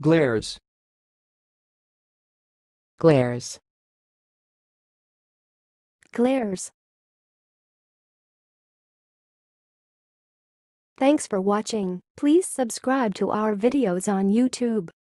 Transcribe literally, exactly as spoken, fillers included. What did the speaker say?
Glares. Glairs. Glairs. Thanks for watching. Please subscribe to our videos on YouTube.